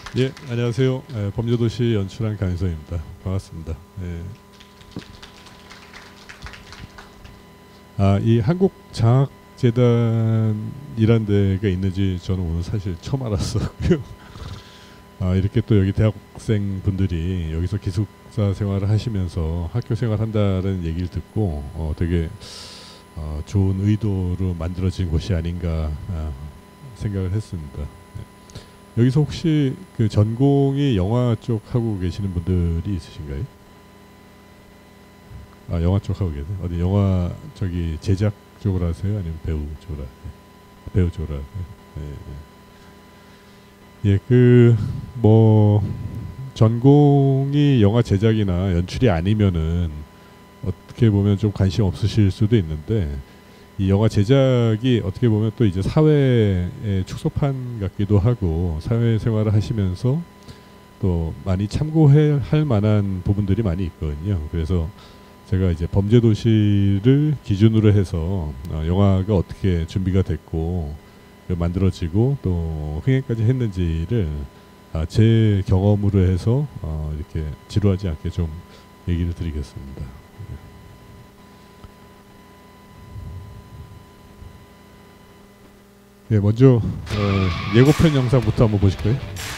예, 안녕하세요. 범죄도시 연출한 강희성입니다. 반갑습니다. 이 한국장학재단이란 데가 있는지 저는 오늘 사실 처음 알았었고요. 이렇게 또 여기 대학생 분들이 여기서 기숙사 생활을 하시면서 학교 생활한다는 얘기를 듣고 되게 좋은 의도로 만들어진 곳이 아닌가 생각을 했습니다. 여기서 혹시 그 전공이 영화 쪽 하고 계시는 분들이 있으신가요? 영화 쪽 하고 계세요? 어디 영화 저기 제작 쪽으로 하세요? 아니면 배우 쪽으로 하세요? 배우 쪽으로 하세요? 예, 그 뭐 전공이 영화 제작이나 연출이 아니면은 어떻게 보면 좀 관심 없으실 수도 있는데 이 영화 제작이 어떻게 보면 또 이제 사회의 축소판 같기도 하고 사회생활을 하시면서 또 많이 참고할 만한 부분들이 많이 있거든요. 그래서 제가 이제 범죄도시를 기준으로 해서 영화가 어떻게 준비가 됐고 만들어지고 또 흥행까지 했는지를 제 경험으로 해서 이렇게 지루하지 않게 좀 얘기를 드리겠습니다. 네, 먼저 예고편 영상부터 한번 보실까요?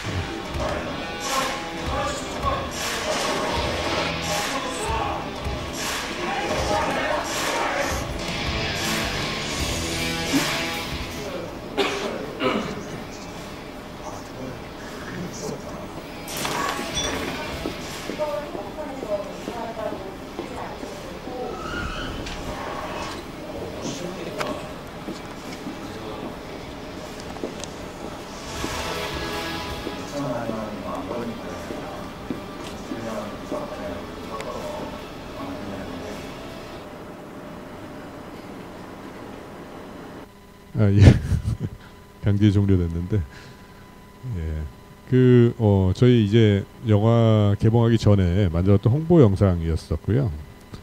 예. 강제 종료됐는데, 예. 저희 이제 영화 개봉하기 전에 만들었던 홍보 영상이었었고요.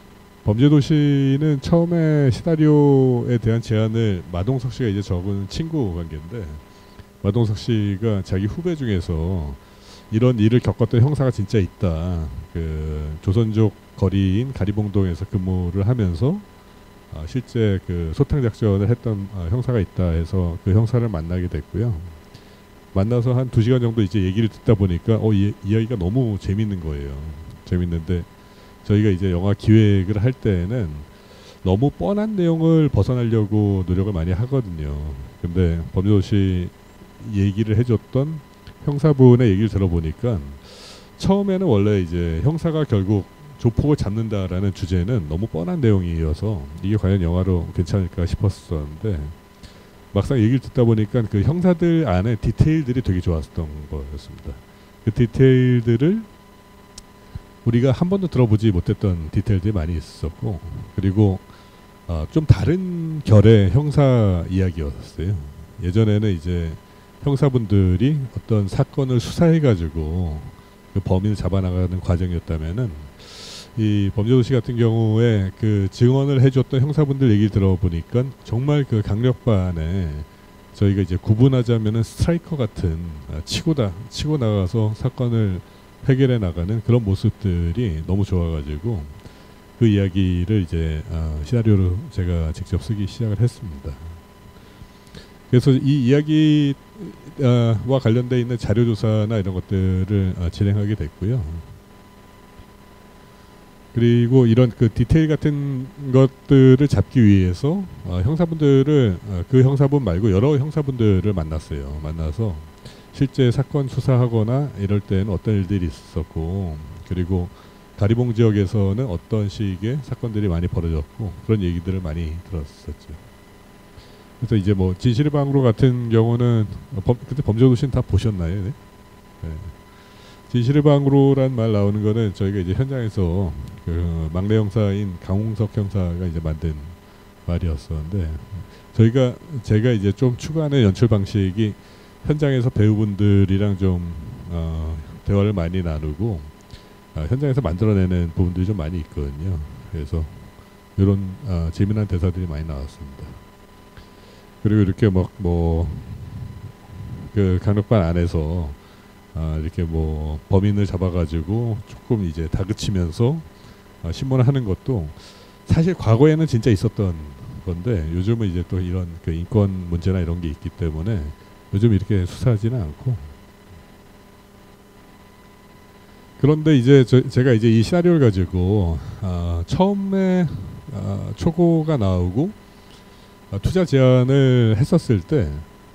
범죄도시는 처음에 시나리오에 대한 제안을 마동석 씨가 이제 적은 친구 관계인데, 마동석 씨가 자기 후배 중에서 이런 일을 겪었던 형사가 진짜 있다. 그 조선족 거리인 가리봉동에서 근무를 하면서 실제 그 소탕 작전을 했던 형사가 있다 해서 그 형사를 만나게 됐고요. 만나서 한 2시간 정도 이제 얘기를 듣다 보니까 이야기가 너무 재밌는 거예요. 재밌는데 저희가 이제 영화 기획을 할 때에는 너무 뻔한 내용을 벗어나려고 노력을 많이 하거든요. 근데 범죄도시 얘기를 해줬던 형사분의 얘기를 들어보니까 처음에는 원래 이제 형사가 결국 조폭을 잡는다라는 주제는 너무 뻔한 내용이어서 이게 과연 영화로 괜찮을까 싶었었는데 막상 얘기를 듣다 보니까 그 형사들 안에 디테일들이 되게 좋았던 거였습니다. 그 디테일들을 우리가 한 번도 들어보지 못했던 디테일들이 많이 있었고 그리고 좀 다른 결의 형사 이야기였어요. 예전에는 이제 형사분들이 어떤 사건을 수사해가지고 그 범인을 잡아나가는 과정이었다면은 이 범죄도시 같은 경우에 그 증언을 해줬던 형사분들 얘기 들어보니까 정말 그 강력반에 저희가 이제 구분하자면은 스트라이커 같은 치고 나가서 사건을 해결해 나가는 그런 모습들이 너무 좋아가지고 그 이야기를 이제 시나리오로 제가 직접 쓰기 시작을 했습니다. 그래서 이 이야기와 관련돼 있는 자료조사나 이런 것들을 진행하게 됐고요. 그리고 이런 그 디테일 같은 것들을 잡기 위해서 형사분들을 그 형사분 말고 여러 형사분들을 만났어요. 만나서 실제 사건 수사하거나 이럴 때는 어떤 일들이 있었고 그리고 가리봉 지역에서는 어떤 식의 사건들이 많이 벌어졌고 그런 얘기들을 많이 들었었죠. 그래서 이제 뭐 진실의 방으로 같은 경우는 그때 범죄도시는 다 보셨나요? 네? 네. 진실의 방으로란 말 나오는 거는 저희가 이제 현장에서 그 막내 형사인 강홍석 형사가 이제 만든 말이었었는데 제가 이제 좀 추구하는 연출 방식이 현장에서 배우분들이랑 좀 대화를 많이 나누고 현장에서 만들어내는 부분들이 좀 많이 있거든요. 그래서 이런 재미난 대사들이 많이 나왔습니다. 그리고 이렇게 막 뭐 그 강력반 안에서 이렇게 뭐 범인을 잡아가지고 조금 이제 다그치면서 신문을 하는 것도 사실 과거에는 진짜 있었던 건데 요즘은 이제 또 이런 그 인권 문제나 이런 게 있기 때문에 요즘 이렇게 수사하지는 않고. 그런데 이제 제가 이제 이 시나리오를 가지고 처음에 초고가 나오고 투자 제안을 했었을 때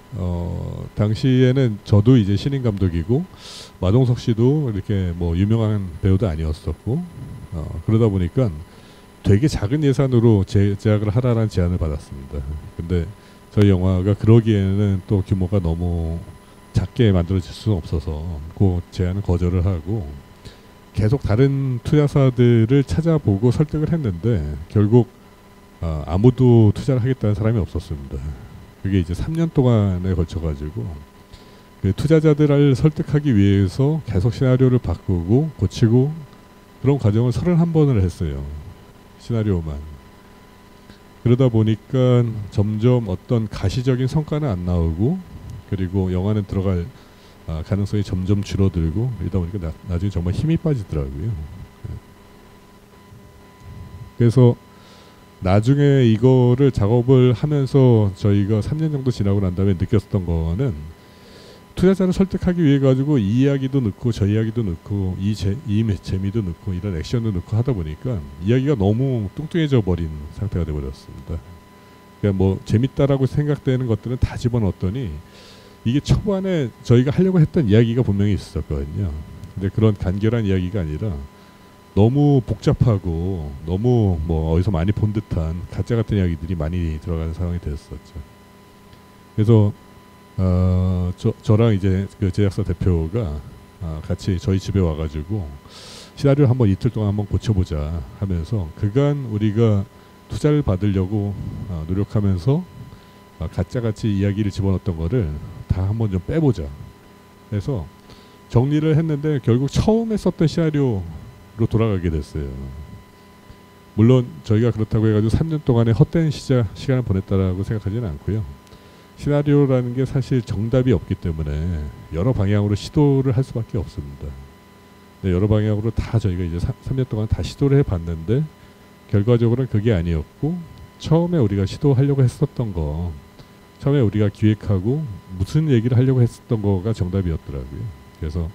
당시에는 저도 이제 신인 감독이고 마동석 씨도 이렇게 뭐 유명한 배우도 아니었었고 그러다 보니까 되게 작은 예산으로 제작을 하라는 제안을 받았습니다. 근데 저희 영화가 그러기에는 또 규모가 너무 작게 만들어질 수는 없어서 그 제안은 거절을 하고 계속 다른 투자사들을 찾아보고 설득을 했는데 결국 아무도 투자를 하겠다는 사람이 없었습니다. 그게 이제 3년 동안에 걸쳐가지고 그 투자자들을 설득하기 위해서 계속 시나리오를 바꾸고 고치고 그런 과정을 31번을 했어요. 시나리오만. 그러다 보니까 점점 어떤 가시적인 성과는 안 나오고 그리고 영화는 들어갈 가능성이 점점 줄어들고 이러다 보니까 나중에 정말 힘이 빠지더라고요. 그래서 나중에 이거를 작업을 하면서 저희가 3년 정도 지나고 난 다음에 느꼈던 거는 투자자를 설득하기 위해 가지고 이 이야기도 넣고 저 이야기도 넣고 이 재미도 넣고 이런 액션도 넣고 하다 보니까 이야기가 너무 뚱뚱해져 버린 상태가 되어버렸습니다. 그러니까 뭐 재밌다라고 생각되는 것들은 다 집어넣었더니 이게 초반에 저희가 하려고 했던 이야기가 분명히 있었거든요. 근데 그런 간결한 이야기가 아니라 너무 복잡하고 너무 뭐 어디서 많이 본 듯한 가짜 같은 이야기들이 많이 들어가는 상황이 됐었죠. 그래서 저랑 이제 그 제작사 대표가 같이 저희 집에 와가지고 시나리오를 한번 이틀 동안 한번 고쳐보자 하면서 그간 우리가 투자를 받으려고 노력하면서 가짜같이 이야기를 집어넣었던 거를 다 한번 좀 빼보자 해서 정리를 했는데 결국 처음에 썼던 시나리오로 돌아가게 됐어요. 물론 저희가 그렇다고 해가지고 3년 동안의 헛된 시간을 보냈다라고 생각하지는 않고요. 시나리오라는 게 사실 정답이 없기 때문에 여러 방향으로 시도를 할 수밖에 없습니다. 여러 방향으로 다 저희가 이제 3년 동안 다 시도를 해봤는데 결과적으로는 그게 아니었고 처음에 우리가 시도하려고 했었던 거 처음에 우리가 기획하고 무슨 얘기를 하려고 했었던 거가 정답이었더라고요. 그래서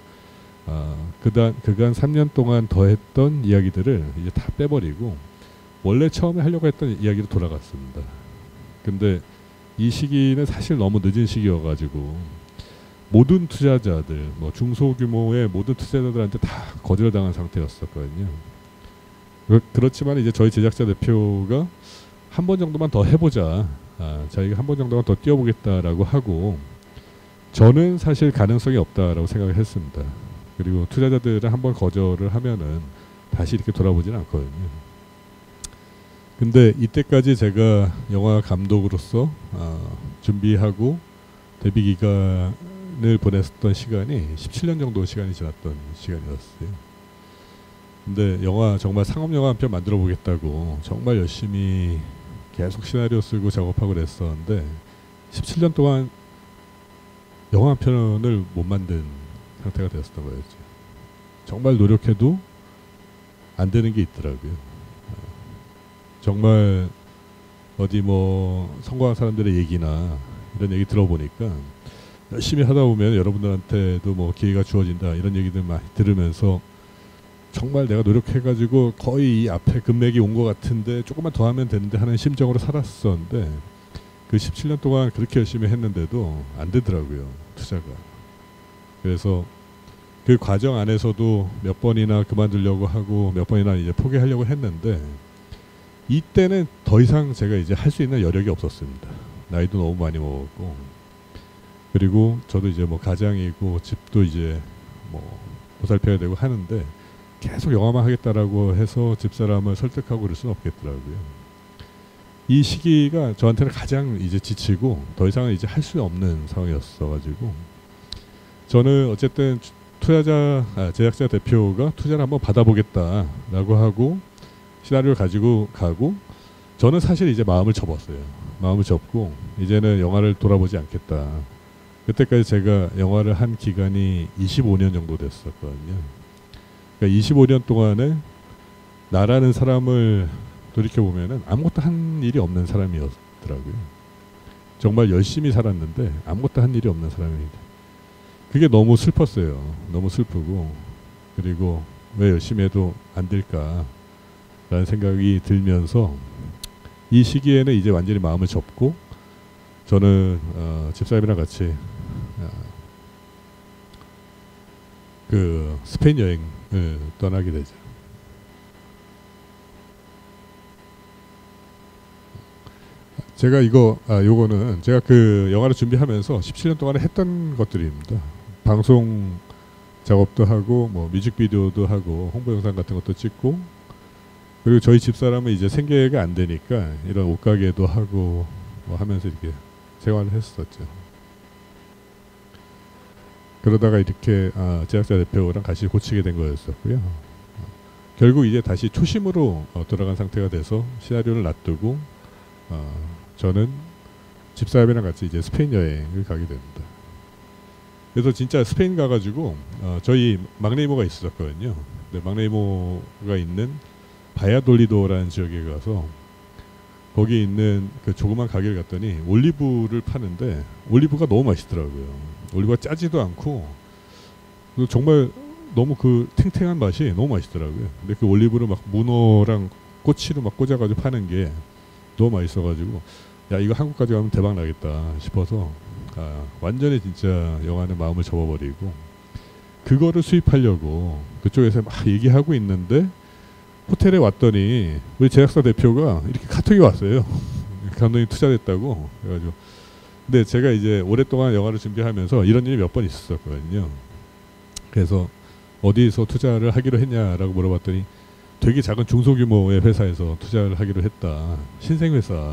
그간 3년 동안 더 했던 이야기들을 이제 다 빼버리고 원래 처음에 하려고 했던 이야기로 돌아갔습니다. 근데 이 시기는 사실 너무 늦은 시기여가지고 모든 투자자들, 뭐 중소규모의 모든 투자자들한테 다 거절당한 상태였었거든요. 그렇지만 이제 저희 제작자 대표가 한 번 정도만 더 해보자, 자기가 한 번 정도만 더 뛰어보겠다라고 하고 저는 사실 가능성이 없다라고 생각을 했습니다. 그리고 투자자들은 한 번 거절을 하면은 다시 이렇게 돌아보지는 않거든요. 근데 이때까지 제가 영화 감독으로서 준비하고 데뷔 기간을 보냈었던 시간이 17년 정도 시간이 지났던 시간이었어요. 근데 영화 정말 상업 영화 한 편 만들어 보겠다고 정말 열심히 계속 시나리오 쓰고 작업하고 그랬었는데 17년 동안 영화 한 편을 못 만든 상태가 되었던 거였죠. 정말 노력해도 안 되는 게 있더라고요. 정말 어디 뭐 성공한 사람들의 얘기나 이런 얘기 들어보니까 열심히 하다 보면 여러분들한테도 뭐 기회가 주어진다 이런 얘기들 많이 들으면서 정말 내가 노력해가지고 거의 이 앞에 금맥이 온 것 같은데 조금만 더 하면 되는데 하는 심정으로 살았었는데 그 17년 동안 그렇게 열심히 했는데도 안 되더라고요, 투자가. 그래서 그 과정 안에서도 몇 번이나 그만두려고 하고 몇 번이나 이제 포기하려고 했는데 이때는 더 이상 제가 이제 할 수 있는 여력이 없었습니다. 나이도 너무 많이 먹었고 그리고 저도 이제 뭐 가장이고 집도 이제 뭐 보살펴야 되고 하는데 계속 영화만 하겠다라고 해서 집사람을 설득하고 그럴 수는 없겠더라고요. 이 시기가 저한테는 가장 이제 지치고 더 이상은 이제 할 수 없는 상황이었어가지고 저는 어쨌든 제작자 대표가 투자를 한번 받아보겠다라고 하고 시나리오를 가지고 가고 저는 사실 이제 마음을 접었어요. 마음을 접고 이제는 영화를 돌아보지 않겠다. 그때까지 제가 영화를 한 기간이 25년 정도 됐었거든요. 그러니까 25년 동안에 나라는 사람을 돌이켜보면은 아무것도 한 일이 없는 사람이었더라고요. 정말 열심히 살았는데 아무것도 한 일이 없는 사람입니다. 그게 너무 슬펐어요. 너무 슬프고, 그리고 왜 열심히 해도 안 될까라는 생각이 들면서 이 시기에는 이제 완전히 마음을 접고 저는 집사람이랑 같이 그 스페인 여행을 떠나게 되죠. 제가 요거는 제가 그 영화를 준비하면서 17년 동안에 했던 것들입니다. 방송 작업도 하고, 뭐 뮤직비디오도 하고, 홍보 영상 같은 것도 찍고, 그리고 저희 집사람은 이제 생계가 안 되니까 이런 옷가게도 하고 뭐 하면서 이렇게 생활을 했었죠. 그러다가 이렇게 제작자 대표랑 같이 고치게 된 거였었고요. 결국 이제 다시 초심으로 돌아간 상태가 돼서 시나리오를 놔두고 저는 집사람이랑 같이 이제 스페인 여행을 가게 됩니다. 그래서 진짜 스페인 가가지고 저희 막내 이모가 있었거든요. 근데 막내 이모가 있는 바야돌리도라는 지역에 가서 거기 있는 그 조그만 가게를 갔더니 올리브를 파는데 올리브가 너무 맛있더라고요. 올리브가 짜지도 않고 정말 너무 그 탱탱한 맛이 너무 맛있더라고요. 근데 그 올리브를 막 문어랑 꼬치로 막 꽂아가지고 파는 게 너무 맛있어가지고 야, 이거 한국까지 가면 대박 나겠다 싶어서 완전히 진짜 영화는 마음을 접어버리고 그거를 수입하려고 그쪽에서 막 얘기하고 있는데 호텔에 왔더니 우리 제작사 대표가 이렇게 카톡이 왔어요. 감독님 투자됐다고. 그래가지고 근데 제가 이제 오랫동안 영화를 준비하면서 이런 일이 몇 번 있었거든요. 그래서 어디서 투자를 하기로 했냐라고 물어봤더니 되게 작은 중소규모의 회사에서 투자를 하기로 했다. 신생회사.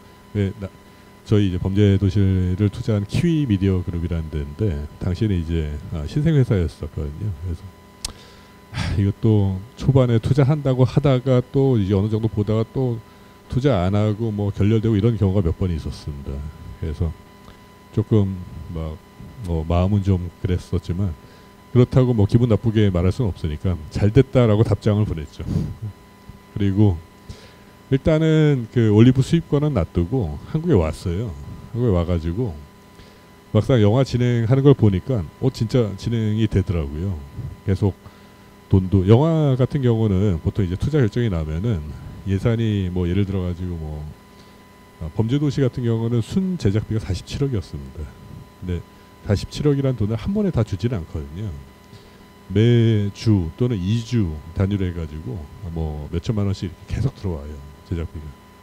저희 이제 범죄도시를 투자한 키위 미디어 그룹이라는 데인데 당시에는 이제 신생회사였었거든요. 그래서 이것도 초반에 투자한다고 하다가 또 이제 어느 정도 보다가 또 투자 안 하고 뭐 결렬되고 이런 경우가 몇 번 있었습니다. 그래서 조금 막 마음은 좀 그랬었지만 그렇다고 뭐 기분 나쁘게 말할 수는 없으니까 잘 됐다라고 답장을 보냈죠. 그리고 일단은 그 올리브 수입권은 놔두고 한국에 왔어요. 한국에 와가지고 막상 영화 진행하는 걸 보니까 진짜 진행이 되더라고요. 계속 돈도 영화 같은 경우는 보통 이제 투자 결정이 나면은 예산이 뭐 예를 들어 가지고 뭐 범죄도시 같은 경우는 순 제작비가 47억이었습니다. 근데 47억이란 돈을 한 번에 다 주지는 않거든요. 매주 또는 2주 단위로 해가지고 뭐 몇천만 원씩 이렇게 계속 들어와요. 제작비가.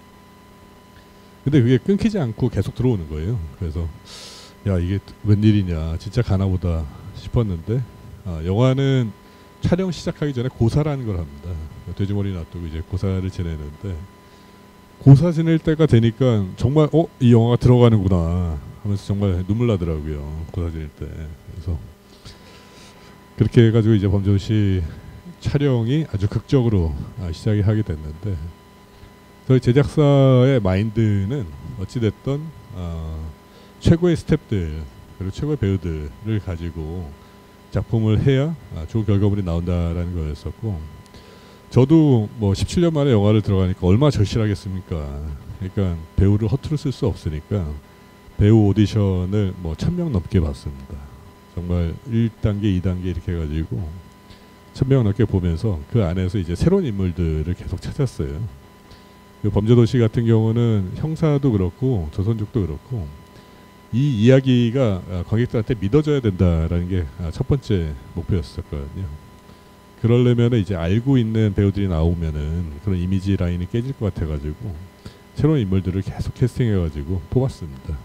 근데 그게 끊기지 않고 계속 들어오는 거예요. 그래서 야, 이게 웬일이냐, 진짜 가나보다 싶었는데 영화는 촬영 시작하기 전에 고사라는 걸 합니다. 돼지머리 놔두고 이제 고사를 지내는데 고사 지낼 때가 되니까 정말 이 영화가 들어가는구나 하면서 정말 눈물 나더라고요. 고사 지낼 때. 그래서 그렇게 해가지고 이제 범죄도시 촬영이 아주 극적으로 시작이 하게 됐는데 저희 제작사의 마인드는 어찌됐든 최고의 스태프들 그리고 최고의 배우들을 가지고 작품을 해야 좋은 결과물이 나온다라는 거였었고 저도 뭐 17년 만에 영화를 들어가니까 얼마나 절실하겠습니까. 그러니까 배우를 허투루 쓸 수 없으니까 배우 오디션을 뭐 1000명 넘게 봤습니다. 정말 1단계, 2단계 이렇게 해가지고 1000명 넘게 보면서 그 안에서 이제 새로운 인물들을 계속 찾았어요. 그 범죄도시 같은 경우는 형사도 그렇고 조선족도 그렇고 이 이야기가 관객들한테 믿어져야 된다라는 게 첫 번째 목표였었거든요. 그러려면 이제 알고 있는 배우들이 나오면은 그런 이미지 라인이 깨질 것 같아가지고 새로운 인물들을 계속 캐스팅해가지고 뽑았습니다.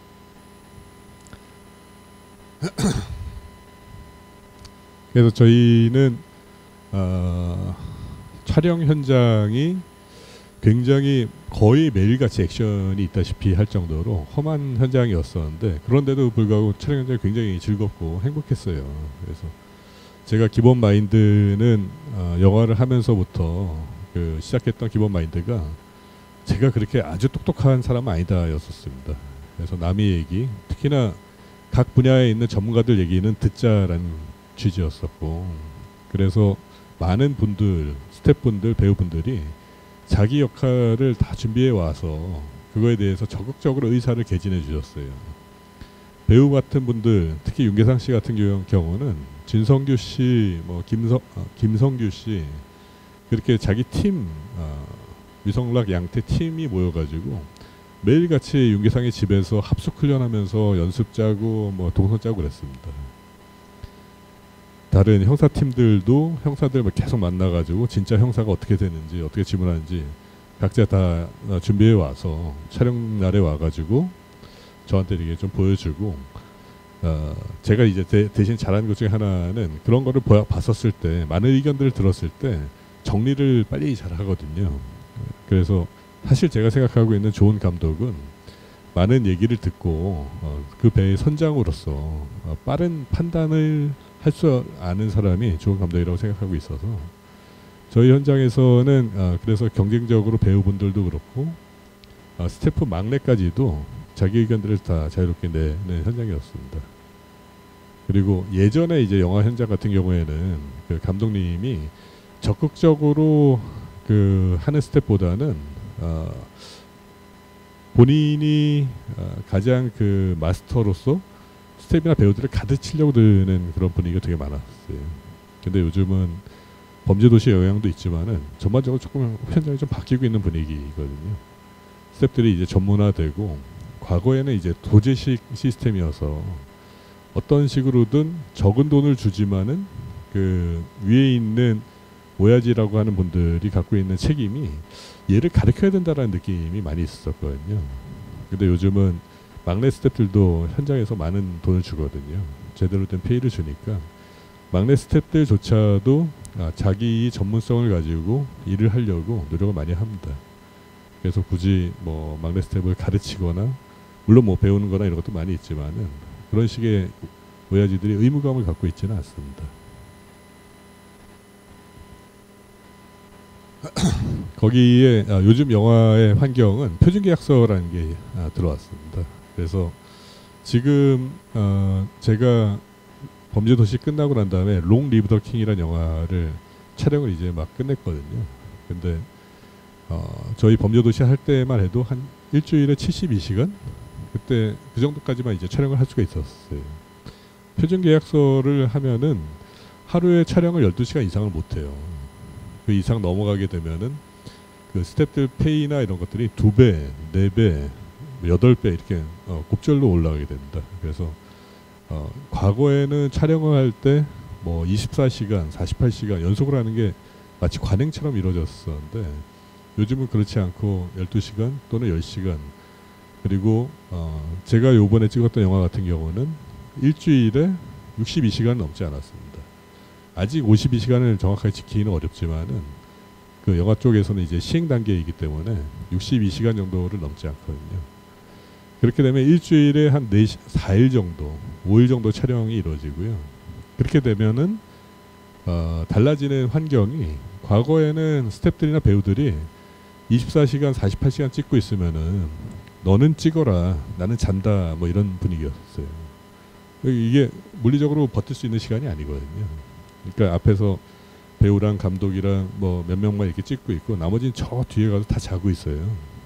그래서 저희는 촬영 현장이 굉장히 거의 매일같이 액션이 있다시피 할 정도로 험한 현장이었었는데 그런데도 불구하고 촬영 현장이 굉장히 즐겁고 행복했어요. 그래서 제가 기본 마인드는 영화를 하면서부터 그 시작했던 기본 마인드가 제가 그렇게 아주 똑똑한 사람은 아니다 였었습니다. 그래서 남의 얘기, 특히나 각 분야에 있는 전문가들 얘기는 듣자라는 취지였었고, 그래서 많은 분들, 스태프분들, 배우분들이 자기 역할을 다 준비해 와서 그거에 대해서 적극적으로 의사를 개진해 주셨어요. 배우 같은 분들, 특히 윤계상 씨 같은 경우는 진성규 씨, 뭐 김성규 씨, 그렇게 자기 팀, 위성락 양태 팀이 모여가지고 매일같이 윤계상의 집에서 합숙 훈련하면서 연습 짜고 뭐 동선 짜고 그랬습니다. 다른 형사팀들도 형사들 계속 만나가지고 진짜 형사가 어떻게 되는지, 어떻게 지문하는지 각자 다 준비해 와서 촬영 날에 와가지고 저한테 이렇게 좀 보여주고, 제가 이제 대신 잘하는 것 중에 하나는 그런 거를 봤었을 때, 많은 의견들을 들었을 때 정리를 빨리 잘 하거든요. 그래서 사실 제가 생각하고 있는 좋은 감독은 많은 얘기를 듣고 그 배의 선장으로서 빠른 판단을 할 수 아는 사람이 좋은 감독이라고 생각하고 있어서, 저희 현장에서는 그래서 경쟁적으로 배우분들도 그렇고 스태프 막내까지도 자기 의견들을 다 자유롭게 내는 현장이었습니다. 그리고 예전에 이제 영화 현장 같은 경우에는 그 감독님이 적극적으로 그 하는 스텝보다는 본인이 가장 그 마스터로서 스텝이나 배우들을 가르치려고 드는 그런 분위기가 되게 많았어요. 근데 요즘은 범죄도시 영향도 있지만은 전반적으로 조금 현장이 좀 바뀌고 있는 분위기거든요. 스텝들이 이제 전문화되고, 과거에는 이제 도제식 시스템이어서 어떤 식으로든 적은 돈을 주지만은 그 위에 있는 오야지라고 하는 분들이 갖고 있는 책임이 얘를 가르쳐야 된다라는 느낌이 많이 있었거든요. 근데 요즘은 막내 스태프들도 현장에서 많은 돈을 주거든요. 제대로 된 페이를 주니까 막내 스태프들조차도 자기 전문성을 가지고 일을 하려고 노력을 많이 합니다. 그래서 굳이 뭐 막내 스태프를 가르치거나, 물론 뭐 배우는 거나 이런 것도 많이 있지만은 그런 식의 오야지들이 의무감을 갖고 있지는 않습니다. 거기에 요즘 영화의 환경은 표준계약서라는 게 들어왔습니다. 그래서 지금 제가 범죄도시 끝나고 난 다음에 롱 리브 더 킹이라는 영화를 촬영을 이제 막 끝냈거든요. 근데 저희 범죄도시 할 때만 해도 한 일주일에 72시간? 그때 그 정도까지만 이제 촬영을 할 수가 있었어요. 표준계약서를 하면은 하루에 촬영을 12시간 이상을 못해요. 그 이상 넘어가게 되면은 그 스태프들 페이나 이런 것들이 2배, 4배, 8배 이렇게 곱절로 올라가게 됩니다. 그래서 과거에는 촬영을 할 때 뭐 24시간, 48시간 연속으로 하는 게 마치 관행처럼 이루어졌었는데, 요즘은 그렇지 않고 12시간 또는 10시간, 그리고 제가 요번에 찍었던 영화 같은 경우는 일주일에 62시간 넘지 않았습니다. 아직 52시간을 정확하게 지키기는 어렵지만은 그 영화 쪽에서는 이제 시행 단계이기 때문에 62시간 정도를 넘지 않거든요. 그렇게 되면 일주일에 한 4일 정도, 5일 정도 촬영이 이루어지고요. 그렇게 되면은 달라지는 환경이, 과거에는 스태프들이나 배우들이 24시간, 48시간 찍고 있으면은 너는 찍어라, 나는 잔다, 뭐 이런 분위기였어요. 이게 물리적으로 버틸 수 있는 시간이 아니거든요. 그러니까 앞에서 배우랑 감독이랑 뭐 몇 명만 이렇게 찍고 있고 나머지는 저 뒤에 가서 다 자고 있어요.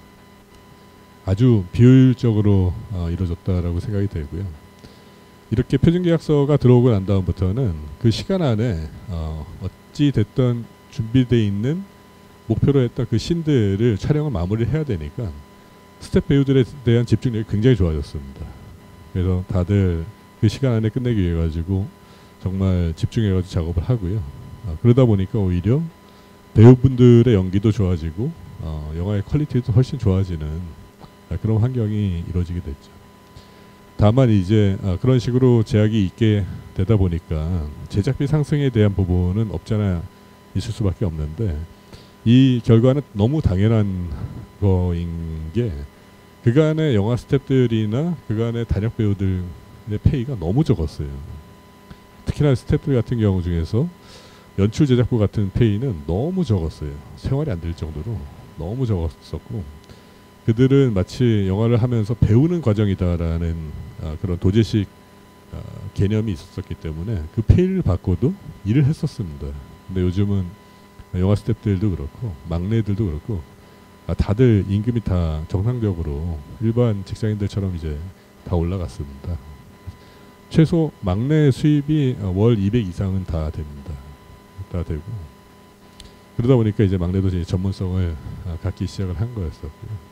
아주 비효율적으로 이루어졌다라고 생각이 되고요. 이렇게 표준계약서가 들어오고 난 다음부터는 그 시간 안에 어찌 됐던 준비되어 있는 목표로 했던 그 씬들을 촬영을 마무리를 해야 되니까 스텝 배우들에 대한 집중력이 굉장히 좋아졌습니다. 그래서 다들 그 시간 안에 끝내기 위해 가지고 정말 집중해가지고 작업을 하고요. 그러다 보니까 오히려 배우분들의 연기도 좋아지고 영화의 퀄리티도 훨씬 좋아지는 그런 환경이 이루어지게 됐죠. 다만 이제 그런 식으로 제약이 있게 되다 보니까 제작비 상승에 대한 부분은 없잖아 있을 수밖에 없는데, 이 결과는 너무 당연한 거인 게 그간의 영화 스태프들이나 그간의 단역 배우들의 페이가 너무 적었어요. 특히나 스태프들 같은 경우 중에서 연출 제작부 같은 페이는 너무 적었어요. 생활이 안 될 정도로 너무 적었었고, 그들은 마치 영화를 하면서 배우는 과정이다라는 그런 도제식 개념이 있었기 때문에 그 페이를 받고도 일을 했었습니다. 근데 요즘은 영화 스태프들도 그렇고 막내들도 그렇고 다들 임금이 다 정상적으로 일반 직장인들처럼 이제 다 올라갔습니다. 최소 막내 수입이 월 200 이상은 다 됩니다. 다 되고 그러다 보니까 이제 막내도 이제 전문성을 갖기 시작을 한 거였었고요.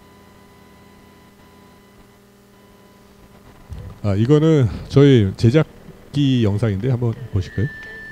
이거는 저희 제작기 영상인데 한번 보실까요?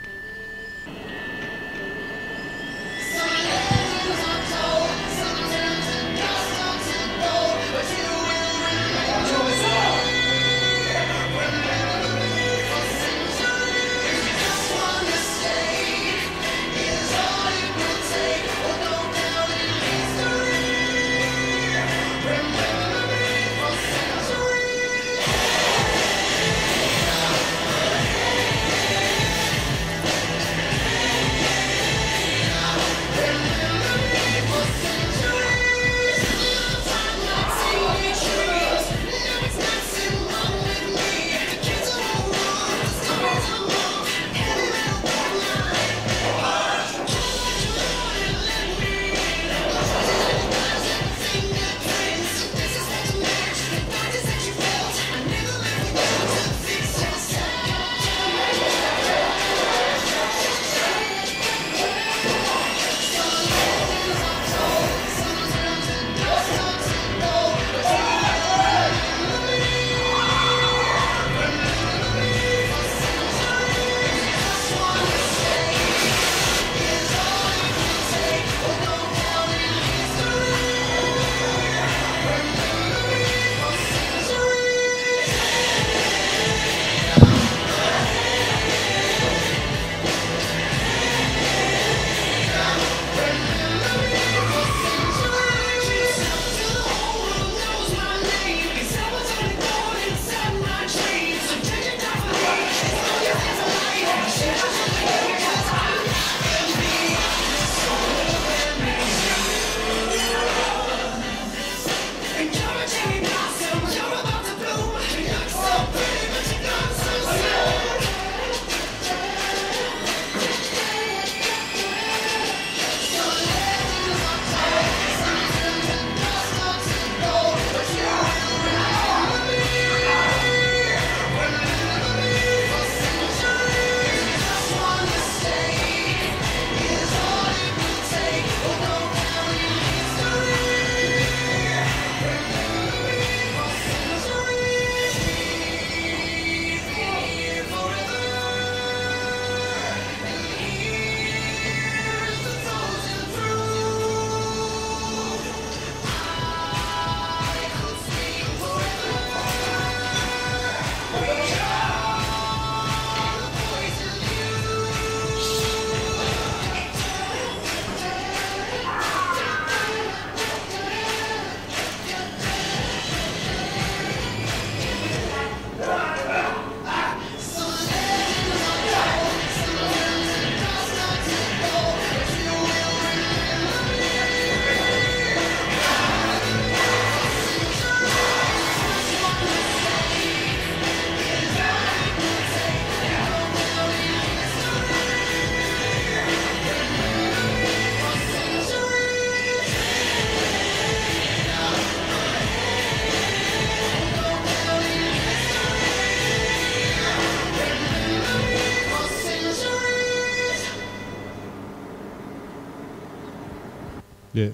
네,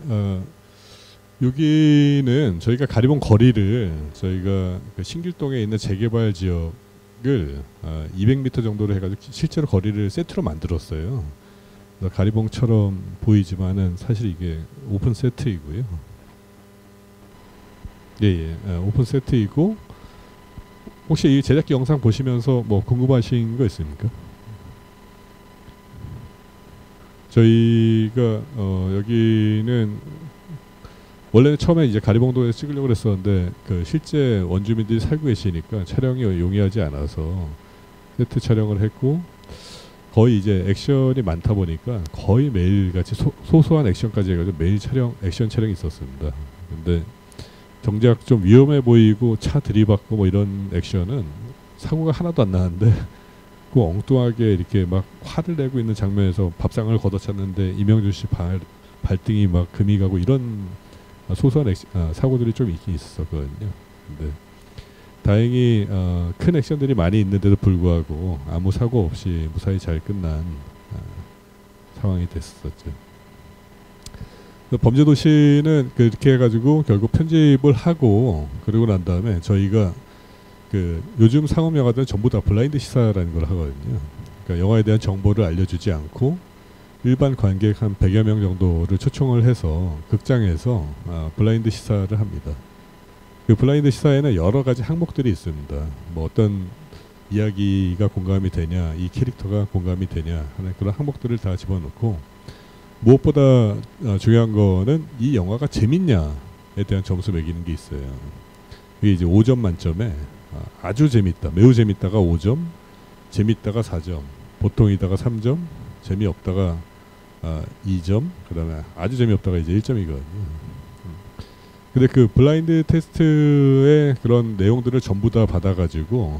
여기는 저희가 가리봉 거리를 저희가 그 신길동에 있는 재개발 지역을 200m 정도로 해가지고 실제로 거리를 세트로 만들었어요. 그래서 가리봉처럼 보이지만은 사실 이게 오픈 세트이고요. 예, 오픈 세트이고 혹시 이 제작기 영상 보시면서 뭐 궁금하신 거 있습니까? 저희가 여기는 원래는 처음에 이제 가리봉동에서 찍으려고 했었는데 그 실제 원주민들이 살고 계시니까 촬영이 용이하지 않아서 세트 촬영을 했고 거의 이제 액션이 많다 보니까 거의 매일 같이 소소한 액션까지 해가지고 매일 액션 촬영이 있었습니다. 근데 정작 좀 위험해 보이고 차 들이받고 뭐 이런 액션은 사고가 하나도 안 나는데 그 엉뚱하게 이렇게 막 화를 내고 있는 장면에서 밥상을 걷어찼는데 이명준 씨 발등이 막 금이 가고 이런 소소한 사고들이 좀 있긴 있었거든요. 근데 다행히 큰 액션들이 많이 있는데도 불구하고 아무 사고 없이 무사히 잘 끝난 상황이 됐었죠. 범죄도시는 그렇게 해가지고 결국 편집을 하고 그러고 난 다음에 저희가 그 요즘 상업 영화들은 전부 다 블라인드 시사라는 걸 하거든요. 그러니까 영화에 대한 정보를 알려주지 않고 일반 관객 한 100여 명 정도를 초청을 해서 극장에서 블라인드 시사를 합니다. 그 블라인드 시사에는 여러 가지 항목들이 있습니다. 뭐 어떤 이야기가 공감이 되냐, 이 캐릭터가 공감이 되냐 하는 그런 항목들을 다 집어넣고 무엇보다 중요한 거는 이 영화가 재밌냐에 대한 점수 매기는 게 있어요. 이게 이제 5점 만점에 아주 재밌다, 매우 재밌다가 5점, 재밌다가 4점, 보통이다가 3점, 재미없다가 2점, 그 다음에 아주 재미없다가 이제 1점이거든요. 근데 그 블라인드 테스트의 그런 내용들을 전부 다 받아가지고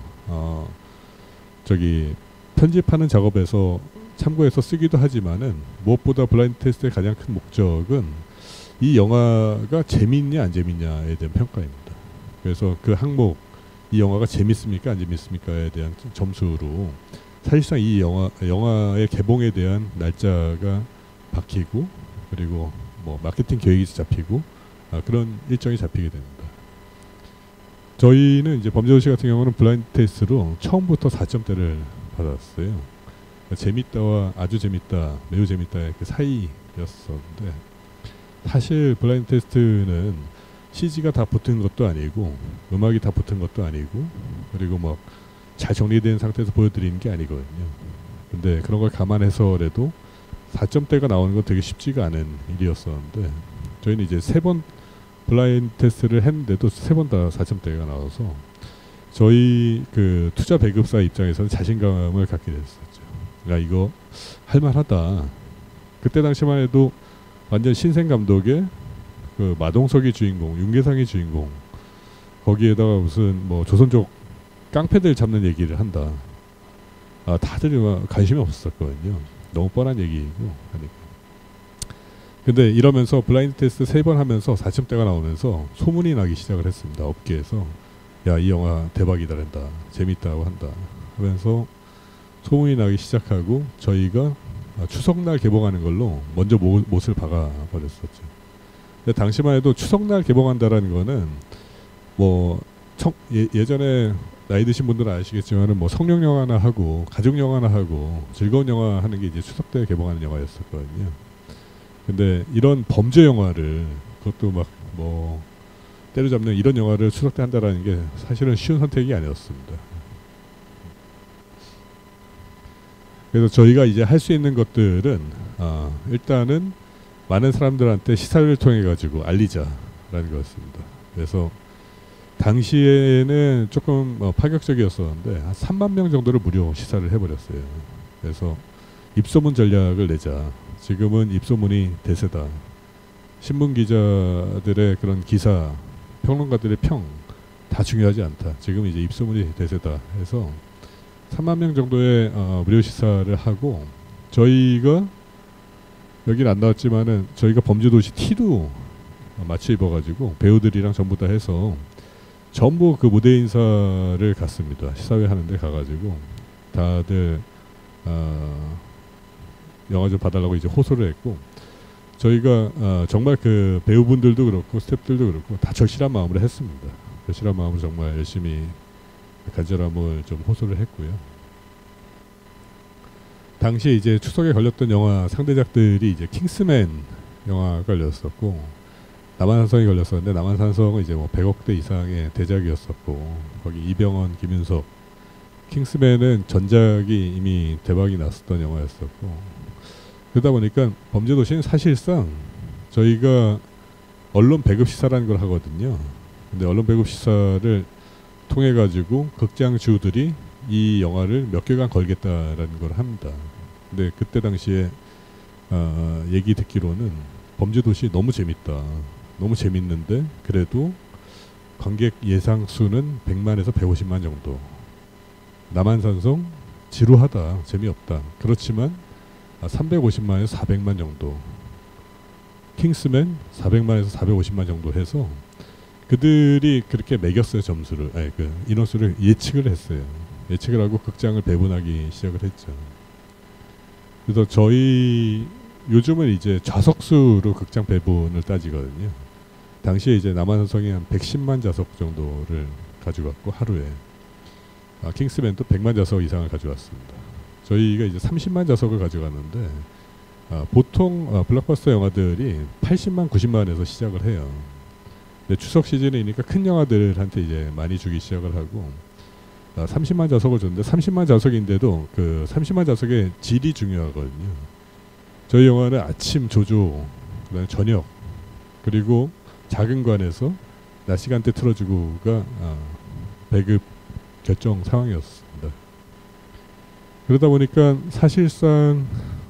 저기 편집하는 작업에서 참고해서 쓰기도 하지만은 무엇보다 블라인드 테스트의 가장 큰 목적은 이 영화가 재밌냐 안 재밌냐에 대한 평가입니다. 그래서 그 항목 이 영화가 재밌습니까 안 재밌습니까에 대한 점수로 사실상 이 영화의 개봉에 대한 날짜가 박히고 그리고 뭐 마케팅 계획이 잡히고 그런 일정이 잡히게 됩니다. 저희는 이제 범죄도시 같은 경우는 블라인드 테스트로 처음부터 4점대를 받았어요. 그러니까 재밌다와 아주 재밌다, 매우 재밌다의 그 사이였었는데 사실 블라인드 테스트는 CG가 다 붙은 것도 아니고 음악이 다 붙은 것도 아니고 그리고 막 잘 정리된 상태에서 보여드리는 게 아니거든요. 근데 그런 걸 감안해서라도 4점대가 나오는 건 되게 쉽지가 않은 일이었었는데 저희는 이제 3번 블라인드 테스트를 했는데도 3번 다 4점대가 나와서 저희 그 투자 배급사 입장에서는 자신감을 갖게 됐었죠. 그러니까 이거 할만하다. 그때 당시만 해도 완전 신생 감독의 그 마동석이 주인공, 윤계상이 주인공 거기에다가 무슨 뭐 조선족 깡패들 잡는 얘기를 한다. 다들 관심이 없었거든요. 너무 뻔한 얘기고 하니까. 근데 이러면서 블라인드 테스트 3번 하면서 4점대가 나오면서 소문이 나기 시작을 했습니다. 업계에서 야, 이 영화 대박이다, 재밌다고 한다 하면서 소문이 나기 시작하고 저희가 추석날 개봉하는 걸로 먼저 못을 박아버렸었죠. 근데 당시만 해도 추석날 개봉한다라는 거는 뭐 예전에 나이 드신 분들은 아시겠지만은 뭐 성룡 영화나 하고 가족 영화나 하고 즐거운 영화 하는 게 이제 추석 때 개봉하는 영화였었거든요. 근데 이런 범죄 영화를 그것도 막 뭐 때려잡는 이런 영화를 추석 때 한다라는 게 사실은 쉬운 선택이 아니었습니다. 그래서 저희가 이제 할 수 있는 것들은 일단은 많은 사람들한테 시사를 통해 가지고 알리자라는 거였습니다. 그래서 당시에는 조금 파격적이었었는데 한 3만 명 정도를 무료 시사를 해버렸어요. 그래서 입소문 전략을 내자. 지금은 입소문이 대세다. 신문 기자들의 그런 기사, 평론가들의 평 다 중요하지 않다. 지금 이제 입소문이 대세다 해서 3만 명 정도의 무료 시사를 하고 저희가 여기는 안 나왔지만은 저희가 범죄도시 T도 마치 입어가지고 배우들이랑 전부 다 해서 전부 그 무대 인사를 갔습니다. 시사회 하는데 가가지고 다들 영화 좀 봐달라고 이제 호소를 했고 저희가 정말 그 배우분들도 그렇고 스태프들도 그렇고 다 절실한 마음으로 했습니다. 절실한 마음으로 정말 열심히 간절함을 좀 호소를 했고요. 당시에 이제 추석에 걸렸던 영화 상대작들이 이제 킹스맨 영화가 걸렸었고 남한산성이 걸렸었는데 남한산성은 이제 뭐 100억대 이상의 대작이었었고 거기 이병헌, 김윤석, 킹스맨은 전작이 이미 대박이 났었던 영화였었고 그러다 보니까 범죄도시는 사실상 저희가 언론 배급 시사라는 걸 하거든요. 근데 언론 배급 시사를 통해 가지고 극장주들이 이 영화를 몇 개간 걸겠다라는 걸 합니다. 근데 그때 당시에 얘기 듣기로는 범죄도시 너무 재밌다. 너무 재밌는데 그래도 관객 예상 수는 100만에서 150만 정도. 남한산성 지루하다, 재미없다. 그렇지만 350만에서 400만 정도, 킹스맨 400만에서 450만 정도 해서 그들이 그렇게 매겼어요. 점수를, 아니, 그 인원수를 예측을 했어요. 예측을 하고 극장을 배분하기 시작을 했죠. 그래서 저희 요즘은 이제 좌석수로 극장 배분을 따지거든요. 당시에 이제 남한산성이 한 110만 좌석 정도를 가져갔고 하루에 킹스맨도 100만 좌석 이상을 가져왔습니다. 저희가 이제 30만 좌석을 가져갔는데 보통 블록버스터 영화들이 80만, 90만에서 시작을 해요. 근데 추석 시즌이니까 큰 영화들한테 이제 많이 주기 시작을 하고 30만 좌석을 줬는데 30만 좌석인데도 그 30만 좌석의 질이 중요하거든요. 저희 영화는 아침 조조, 그다음에 저녁, 그리고 작은 관에서 낮 시간대 틀어주고가 배급 결정 상황이었습니다. 그러다 보니까 사실상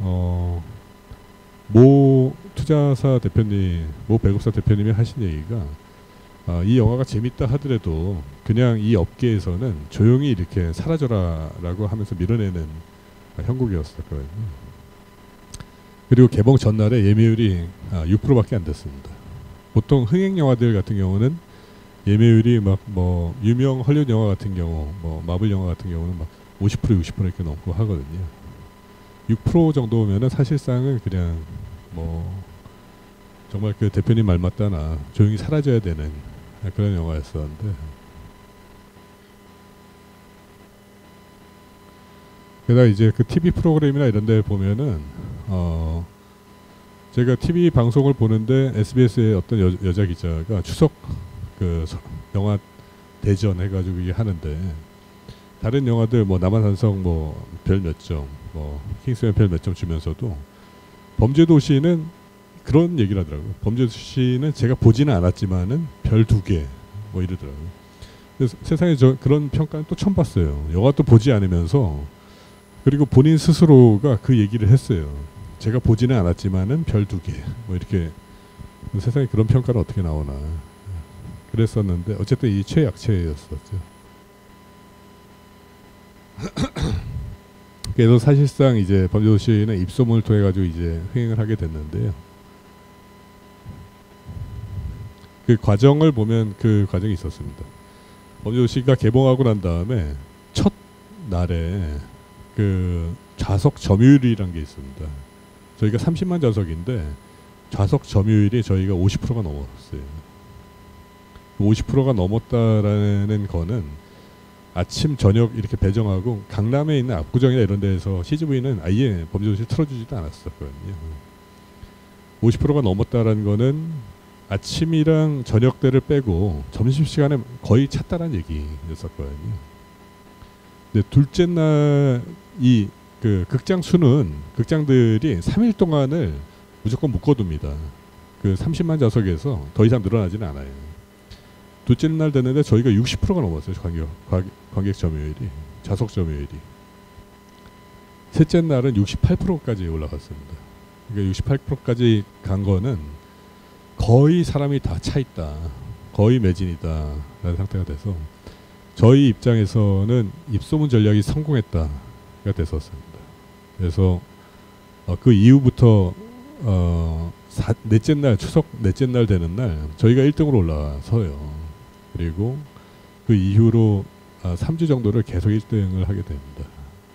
모 투자사 대표님, 모 배급사 대표님이 하신 얘기가 이 영화가 재밌다 하더라도 그냥 이 업계에서는 조용히 이렇게 사라져라라고 하면서 밀어내는 형국이었었거든요. 그리고 개봉 전날에 예매율이 6%밖에 안 됐습니다. 보통 흥행 영화들 같은 경우는 예매율이 막 뭐 유명 헐리우드 영화 같은 경우, 뭐 마블 영화 같은 경우는 막 50% 60% 이렇게 넘고 하거든요. 6% 정도면은 사실상은 그냥 뭐 정말 그 대표님 말 맞다나 조용히 사라져야 되는 그런 영화였었는데, 게다가 이제 그 TV 프로그램이나 이런 데 보면은 제가 TV 방송을 보는데 SBS의 어떤 여자 기자가 추석 그 영화 대전 해가지고 이게 하는데, 다른 영화들 뭐 남한산성 뭐 별 몇 점, 뭐 킹스맨 별 몇 점 주면서도 범죄도시는 그런 얘기를 하더라고요. 범죄도시는 제가 보지는 않았지만은 별 2개 뭐 이러더라고요. 그래서 세상에 저 그런 평가는 또 처음 봤어요. 영화도 보지 않으면서, 그리고 본인 스스로가 그 얘기를 했어요. 제가 보지는 않았지만은 별 2개 뭐 이렇게. 세상에 그런 평가는 어떻게 나오나 그랬었는데, 어쨌든 이 최약체였었죠. 그래서 사실상 이제 범죄도시는 입소문을 통해 가지고 이제 흥행을 하게 됐는데요. 그 과정을 보면 그 과정이 있었습니다. 범죄도시가 개봉하고 난 다음에 첫 날에 그 좌석 점유율이란 게 있습니다. 저희가 30만 좌석인데 좌석 점유율이 저희가 50%가 넘었어요. 50%가 넘었다라는 거는 아침 저녁 이렇게 배정하고 강남에 있는 압구정이나 이런 데에서 CGV는 아예 범죄도시 틀어주지도 않았었거든요. 50%가 넘었다라는 거는 아침이랑 저녁 때를 빼고 점심시간에 거의 찼다라는 얘기였었거든요. 근데 둘째 날 이 그 극장 수는 극장들이 3일 동안을 무조건 묶어둡니다. 그 30만 좌석에서 더 이상 늘어나지는 않아요. 둘째 날 됐는데 저희가 60%가 넘었어요. 관객 점유율이, 좌석 점유율이. 셋째 날은 68%까지 올라갔습니다. 그러니까 68%까지 간 거는 거의 사람이 다 차 있다, 거의 매진이다 라는 상태가 돼서 저희 입장에서는 입소문 전략이 성공했다가 됐었습니다. 그래서 그 이후부터 넷째 날, 추석 넷째 날 되는 날 저희가 1등으로 올라서요. 그리고 그 이후로 3주 정도를 계속 1등을 하게 됩니다.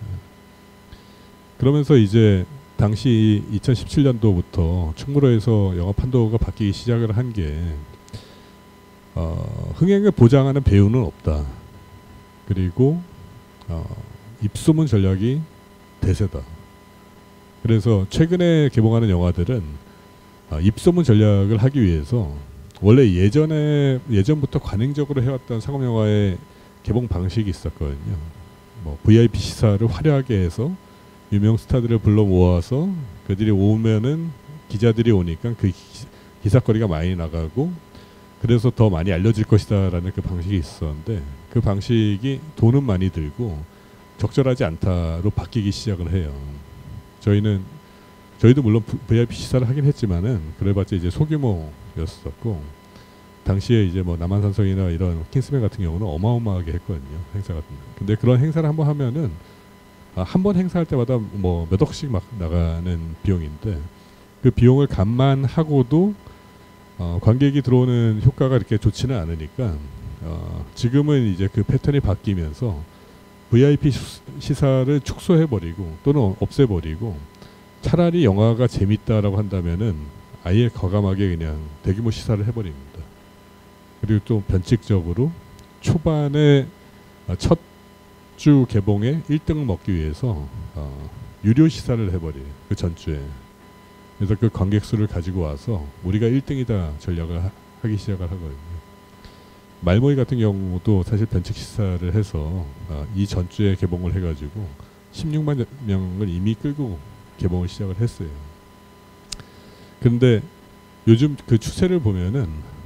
그러면서 이제 당시 2017년도부터 충무로에서 영화 판도가 바뀌기 시작을 한 게 흥행을 보장하는 배우는 없다. 그리고 입소문 전략이 대세다. 그래서 최근에 개봉하는 영화들은 입소문 전략을 하기 위해서 원래 예전부터 관행적으로 해왔던 상업 영화의 개봉 방식이 있었거든요. 뭐 VIP 시사를 화려하게 해서 유명 스타들을 불러 모아서 그들이 오면은 기자들이 오니까 그 기사거리가 많이 나가고 그래서 더 많이 알려질 것이다라는 그 방식이 있었는데, 그 방식이 돈은 많이 들고 적절하지 않다로 바뀌기 시작을 해요. 저희도 물론 VIP 시사를 하긴 했지만은 그래봤자 이제 소규모였었고, 당시에 이제 뭐 남한산성이나 이런 킹스맨 같은 경우는 어마어마하게 했거든요. 행사 같은 거. 근데 그런 행사를 한번 하면은 한 번 행사할 때마다 뭐 몇 억씩 막 나가는 비용인데 그 비용을 감안하고도 관객이 들어오는 효과가 이렇게 좋지는 않으니까 지금은 이제 그 패턴이 바뀌면서 VIP 시사를 축소해버리고 또는 없애버리고 차라리 영화가 재밌다라고 한다면은 아예 과감하게 그냥 대규모 시사를 해버립니다. 그리고 또 변칙적으로 초반에 첫 주 개봉에 1등을 먹기 위해서 유료 시사를 해버려요. 그 전주에. 그래서 그 관객 수를 가지고 와서 우리가 1등이다 전략을 하기 시작을 하거든요. 말모이 같은 경우도 사실 변칙 시사를 해서 이 전주에 개봉을 해가지고 16만 명을 이미 끌고 개봉을 시작을 했어요. 그런데 요즘 그 추세를 보면은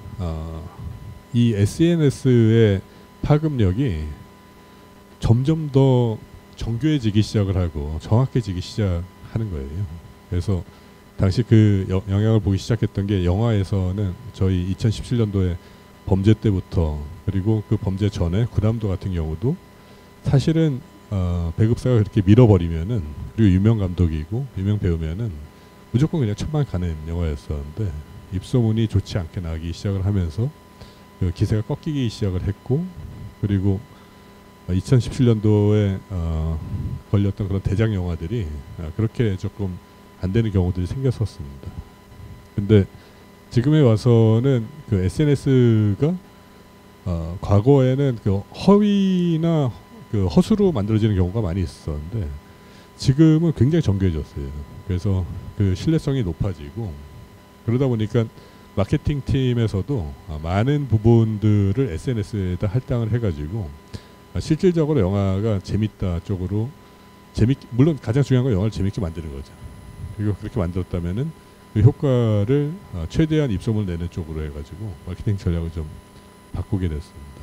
이 SNS의 파급력이 점점 더 정교해지기 시작을 하고 정확해지기 시작하는 거예요. 그래서 당시 그 영향을 보기 시작했던 게 영화에서는 저희 2017년도에 범죄 때부터 그리고 그 범죄 전에 구남도 같은 경우도 사실은 배급사가 그렇게 밀어버리면은 그리고 유명 감독이고 유명 배우면은 무조건 그냥 천만 가는 영화였었는데 입소문이 좋지 않게 나기 시작을 하면서 그 기세가 꺾이기 시작을 했고 그리고 2017년도에 걸렸던 그런 대작 영화들이 그렇게 조금 안 되는 경우들이 생겼었습니다. 근데 지금에 와서는 그 SNS가 과거에는 그 허위나 그 허수로 만들어지는 경우가 많이 있었는데 지금은 굉장히 정교해졌어요. 그래서 그 신뢰성이 높아지고 그러다 보니까 마케팅 팀에서도 많은 부분들을 SNS에다 할당을 해가지고 실질적으로 영화가 재밌다 쪽으로 물론 가장 중요한 건 영화를 재밌게 만드는 거죠. 그리고 그렇게 만들었다면은 그 효과를 최대한 입소문을 내는 쪽으로 해가지고 마케팅 전략을 좀 바꾸게 됐습니다.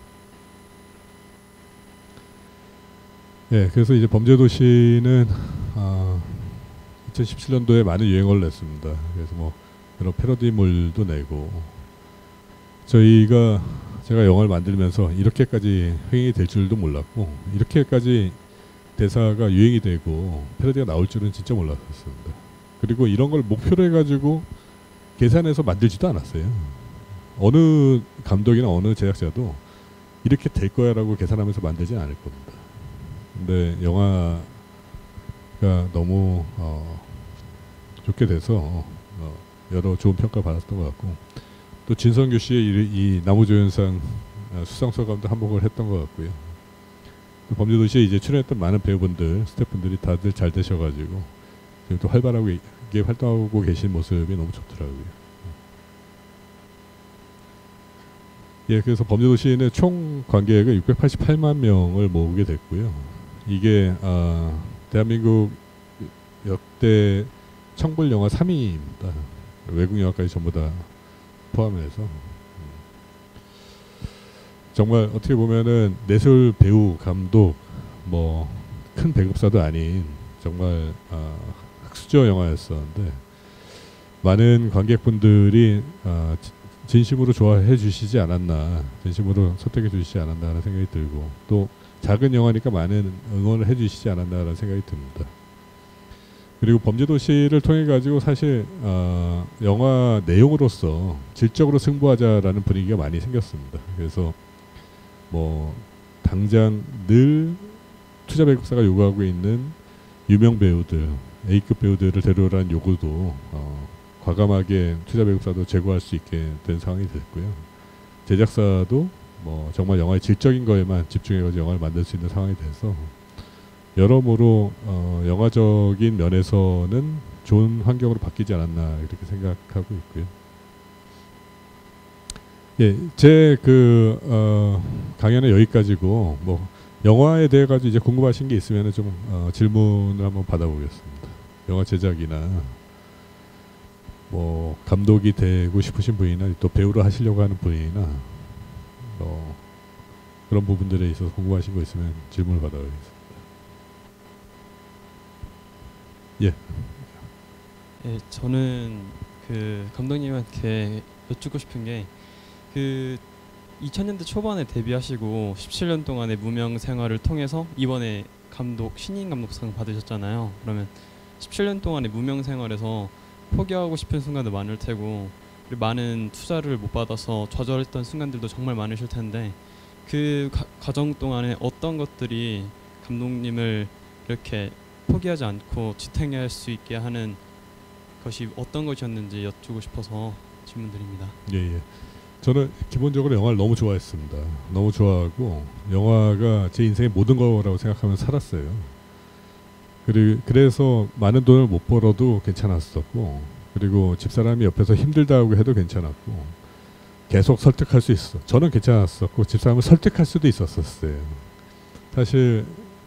예, 그래서 이제 범죄도시는 2017년도에 많은 유행어를 냈습니다. 그래서 뭐 여러 패러디물도 내고 제가 영화를 만들면서 이렇게까지 횡행이 될 줄도 몰랐고 이렇게까지 대사가 유행이 되고 패러디가 나올 줄은 진짜 몰랐었습니다. 그리고 이런 걸 목표로 해가지고 계산해서 만들지도 않았어요. 어느 감독이나 어느 제작자도 이렇게 될 거야라고 계산하면서 만들지 않을 겁니다. 근데 영화가 너무 좋게 돼서 여러 좋은 평가 받았던 것 같고 또 진성규 씨의 이 나무조연상 수상소감도 한몫을 했던 것 같고요. 범죄도시에 이제 출연했던 많은 배우분들, 스태프분들이 다들 잘 되셔가지고 지금 또 활발하게 활동하고 계신 모습이 너무 좋더라고요. 예, 그래서 범죄도시는 총 관객을 688만 명을 모으게 됐고요. 이게 대한민국 역대 청불 영화 3위입니다. 외국 영화까지 전부 다 포함해서 정말 어떻게 보면은 내술 배우, 감독, 뭐 큰 배급사도 아닌 정말 흑수저 영화였었는데 많은 관객분들이 진심으로 좋아해 주시지 않았나, 진심으로 선택해 주시지 않았나 하는 생각이 들고 또 작은 영화니까 많은 응원을 해 주시지 않았나 라는 생각이 듭니다. 그리고 범죄도시를 통해 가지고 사실 영화 내용으로서 질적으로 승부하자라는 분위기가 많이 생겼습니다. 그래서 뭐 당장 늘 투자 배급사가 요구하고 있는 유명 배우들, A급 배우들을 데려오라는 요구도 과감하게 투자 배급사도 제고할 수 있게 된 상황이 됐고요. 제작사도 뭐 정말 영화의 질적인 거에만 집중해가지고 영화를 만들 수 있는 상황이 돼서 여러모로 영화적인 면에서는 좋은 환경으로 바뀌지 않았나 이렇게 생각하고 있고요. 예, 제 강연은 여기까지고 뭐 영화에 대해 가지고 이제 궁금하신 게 있으면 좀 질문을 한번 받아보겠습니다. 영화 제작이나 뭐 감독이 되고 싶으신 분이나 또 배우를 하시려고 하는 분이나 그런 부분들에 있어서 궁금하신 거 있으면 질문을 받아보겠습니다. 예. 예, 저는 그 감독님한테 여쭙고 싶은 게 그 2000년대 초반에 데뷔하시고 17년 동안의 무명 생활을 통해서 이번에 신인 감독상 받으셨잖아요. 그러면 17년 동안의 무명 생활에서 포기하고 싶은 순간도 많을 테고, 그리고 많은 투자를 못 받아서 좌절했던 순간들도 정말 많으실 텐데, 그 과정 동안에 어떤 것들이 감독님을 이렇게 포기하지 않고 지탱할 수 있게 하는 것이 어떤 것이었는지 여쭈고 싶어서 질문드립니다. 예, 예. 저는 기본적으로 영화를 너무 좋아했습니다. 너무 좋아하고 영화가 제 인생의 모든 거라고 생각하면서 살았어요. 그래서 많은 돈을 못 벌어도 괜찮았었고, 그리고 집사람이 옆에서 힘들다고 해도 괜찮았고, 계속 설득할 수 있어. 저는 괜찮았었고 집사람을 설득할 수도 있었어요. 사실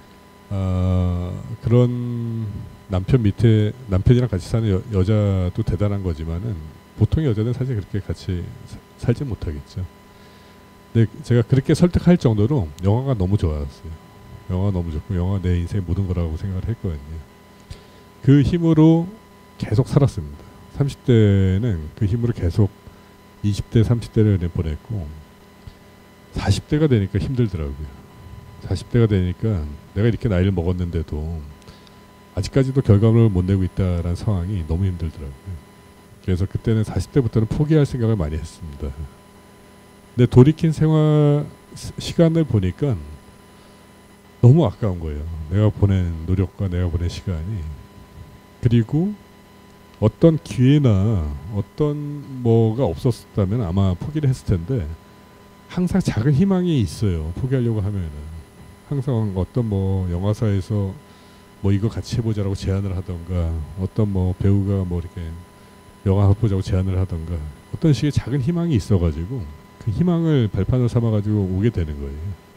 그런 남편 밑에 남편이랑 같이 사는 여자도 대단한 거지만은 보통 여자는 사실 그렇게 같이 살지 못하겠죠. 근데 제가 그렇게 설득할 정도로 영화가 너무 좋았어요. 영화가 너무 좋고 영화가 내 인생의 모든 거라고 생각을 했거든요. 그 힘으로 계속 살았습니다. 30대는 그 힘으로 계속 20대, 30대를 보냈고 40대가 되니까 힘들더라고요. 40대가 되니까 내가 이렇게 나이를 먹었는데도 아직까지도 결과물을 못 내고 있다라는 상황이 너무 힘들더라고요. 그래서 그때는 40대부터는 포기할 생각을 많이 했습니다. 근데 돌이킨 생활 시간을 보니까 너무 아까운 거예요. 내가 보낸 노력과 내가 보낸 시간이. 그리고 어떤 기회나 어떤 뭐가 없었다면 아마 포기를 했을 텐데 항상 작은 희망이 있어요. 포기하려고 하면은 항상 어떤 뭐 영화사에서 뭐 이거 같이 해보자라고 제안을 하던가, 어떤 뭐 배우가 뭐 이렇게 영화 해보자고 제안을 하던가, 어떤 식의 작은 희망이 있어가지고 그 희망을 발판을 삼아가지고 오게 되는 거예요.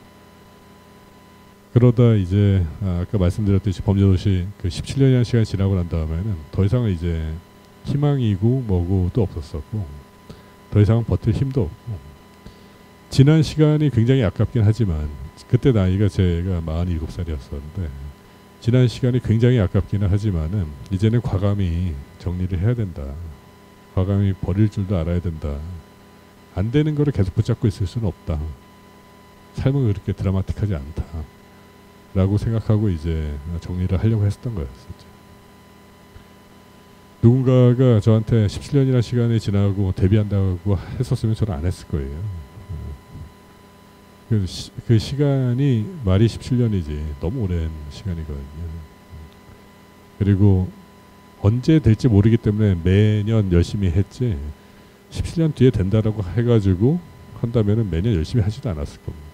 그러다 이제 아까 말씀드렸듯이 범죄도시 그 17년이라는 시간이 지나고 난 다음에는 더 이상은 이제 희망이고 뭐고 또 없었었고, 더 이상은 버틸 힘도 없고, 지난 시간이 굉장히 아깝긴 하지만 그때 나이가 제가 47살이었었는데 지난 시간이 굉장히 아깝기는 하지만은 이제는 과감히 정리를 해야 된다. 과감히 버릴 줄도 알아야 된다. 안 되는 거를 계속 붙잡고 있을 수는 없다. 삶은 그렇게 드라마틱하지 않다. 라고 생각하고 이제 정리를 하려고 했었던 거였었죠. 누군가가 저한테 17년이라는 시간이 지나고 데뷔한다고 했었으면 저는 안 했을 거예요. 그 시간이 말이 17년이지 너무 오랜 시간이거든요. 그리고 언제 될지 모르기 때문에 매년 열심히 했지 17년 뒤에 된다라고 해가지고 한다면은 매년 열심히 하지도 않았을 겁니다.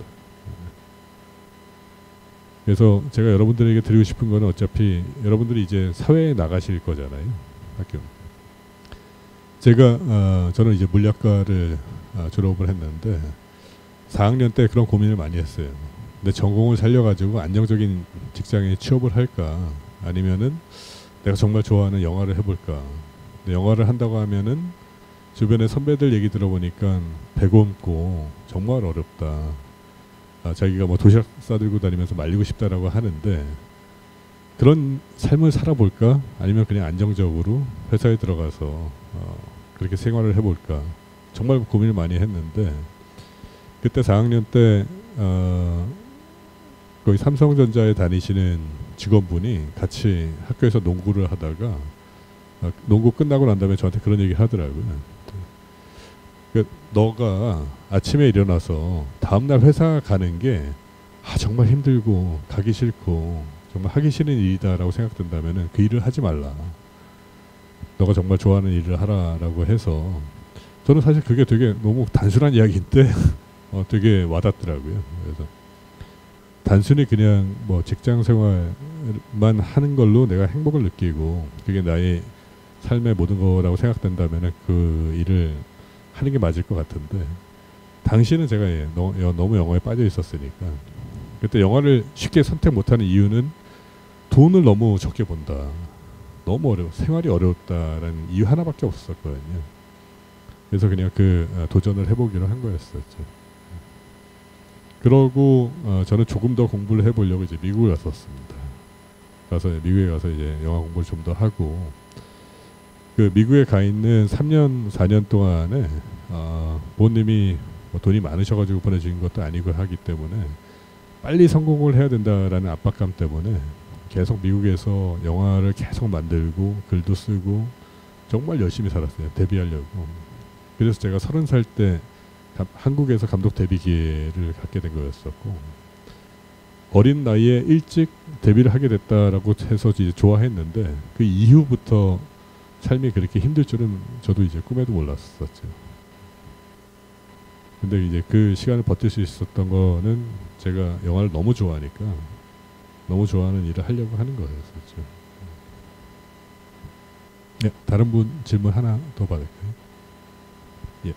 그래서 제가 여러분들에게 드리고 싶은 거는 여러분들이 이제 사회에 나가실 거잖아요. 학교. 저는 이제 물리학과를 졸업을 했는데 4학년 때 그런 고민을 많이 했어요. 근데 전공을 살려가지고 안정적인 직장에 취업을 할까, 아니면은 내가 정말 좋아하는 영화를 해볼까. 근데 영화를 한다고 하면은 주변의 선배들 얘기 들어보니까 배고프고 정말 어렵다. 자기가 뭐 도시락 싸들고 다니면서 말리고 싶다라고 하는데 그런 삶을 살아볼까, 아니면 그냥 안정적으로 회사에 들어가서 그렇게 생활을 해볼까. 정말 고민을 많이 했는데 그때 4학년 때 거기 삼성전자에 다니시는 직원분이 같이 학교에서 농구를 하다가 농구 끝나고 난 다음에 저한테 그런 얘기 하더라고요. 너가 아침에 일어나서 다음날 회사 가는 게 정말 힘들고 가기 싫고 정말 하기 싫은 일이다라고 생각된다면 그 일을 하지 말라. 너가 정말 좋아하는 일을 하라라고 해서, 저는 사실 그게 되게 너무 단순한 이야기인데 되게 와닿더라고요. 그래서 단순히 그냥 뭐 직장 생활만 하는 걸로 내가 행복을 느끼고 그게 나의 삶의 모든 거라고 생각된다면 그 일을 하는 게 맞을 것 같은데, 당시는 제가 너무 영화에 빠져 있었으니까 그때 영화를 쉽게 선택 못하는 이유는 돈을 너무 적게 번다, 너무 생활이 어려웠다라는 이유 하나밖에 없었거든요. 그래서 그냥 도전을 해보기로 한 거였었죠. 그러고 저는 조금 더 공부를 해보려고 이제 미국에 갔었습니다. 미국에 가서 이제 영화 공부를 좀 더 하고, 그 미국에 가 있는 3년 4년 동안에 부모님이 뭐 돈이 많으셔가지고 보내주신 것도 아니고 하기 때문에 빨리 성공을 해야 된다라는 압박감 때문에 계속 미국에서 영화를 계속 만들고 글도 쓰고 정말 열심히 살았어요. 데뷔하려고. 그래서 제가 30살 때 한국에서 감독 데뷔 기회를 갖게 된 거였었고, 어린 나이에 일찍 데뷔를 하게 됐다라고 해서 이제 좋아했는데 그 이후부터 삶이 그렇게 힘들 줄은 저도 이제 꿈에도 몰랐었죠. 근데 이제 그 시간을 버틸 수 있었던 거는 제가 영화를 너무 좋아하니까 너무 좋아하는 일을 하려고 하는 거였었죠. 네, 다른 분 질문 하나 더 받을까요? 예.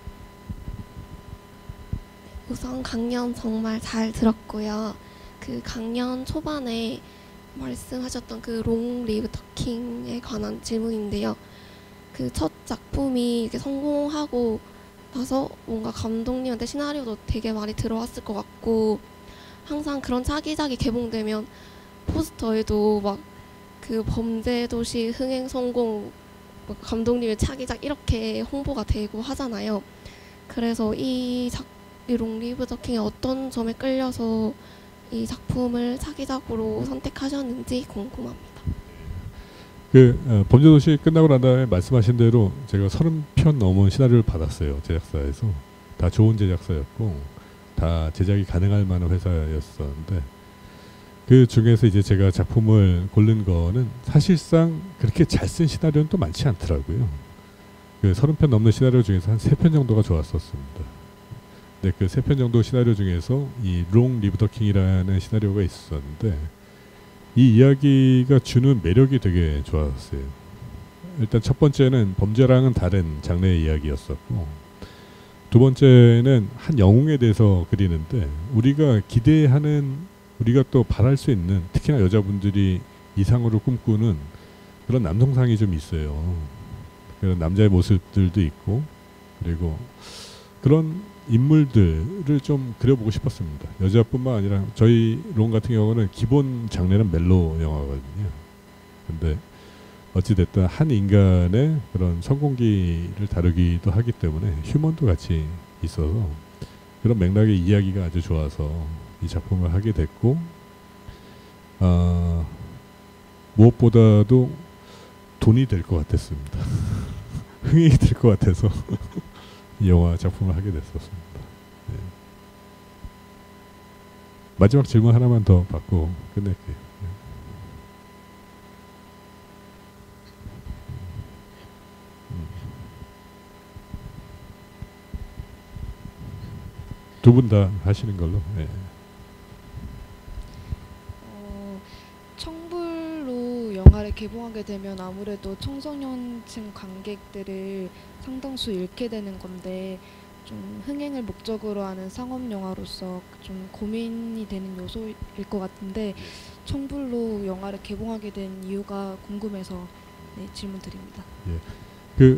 우선 강연 정말 잘 들었고요. 그 강연 초반에 말씀하셨던 그 롱 리브 터킹에 관한 질문인데요. 그 첫 작품이 이렇게 성공하고 나서 뭔가 감독님한테 시나리오도 되게 많이 들어왔을 것 같고, 항상 그런 차기작이 개봉되면 포스터에도 막 그 범죄도시 흥행 성공 감독님의 차기작 이렇게 홍보가 되고 하잖아요. 그래서 이 롱 리브 더킹의 어떤 점에 끌려서 이 작품을 차기작으로 선택하셨는지 궁금합니다. 범죄도시 끝나고 난 다음에 말씀하신 대로 제가 30편 넘은 시나리오를 받았어요. 제작사에서. 다 좋은 제작사였고 다 제작이 가능할 만한 회사였었는데, 그 중에서 이제 제가 작품을 고른 거는 사실상 그렇게 잘 쓴 시나리오는 또 많지 않더라고요. 그 30편 넘는 시나리오 중에서 한 3편 정도가 좋았었습니다. 근데 그 3편 정도 시나리오 중에서 이 롱 리브 더 킹이라는 시나리오가 있었는데, 이 이야기가 주는 매력이 되게 좋았어요. 일단 첫 번째는 범죄랑은 다른 장르의 이야기였었고, 두 번째는 한 영웅에 대해서 그리는데 우리가 기대하는, 우리가 또 바랄 수 있는, 특히나 여자분들이 이상으로 꿈꾸는 그런 남성상이 좀 있어요. 그런 남자의 모습들도 있고, 그리고 그런 인물들을 좀 그려보고 싶었습니다. 여자뿐만 아니라 저희 롱 같은 경우는 기본 장르는 멜로 영화거든요. 근데 어찌됐든 한 인간의 그런 성공기를 다루기도 하기 때문에 휴먼도 같이 있어서 그런 맥락의 이야기가 아주 좋아서 이 작품을 하게 됐고, 무엇보다도 돈이 될 것 같았습니다. 흥행이 될 것 같아서 이 영화 작품을 하게 됐었습니다. 네. 마지막 질문 하나만 더 받고 끝낼게요. 두 분 다 하시는 걸로. 네. 청불로 영화를 개봉하게 되면 아무래도 청소년층 관객들을 상당수 잃게 되는 건데, 좀 흥행을 목적으로 하는 상업 영화로서 좀 고민이 되는 요소일 것 같은데, 청불로 영화를 개봉하게 된 이유가 궁금해서 질문 드립니다. 예.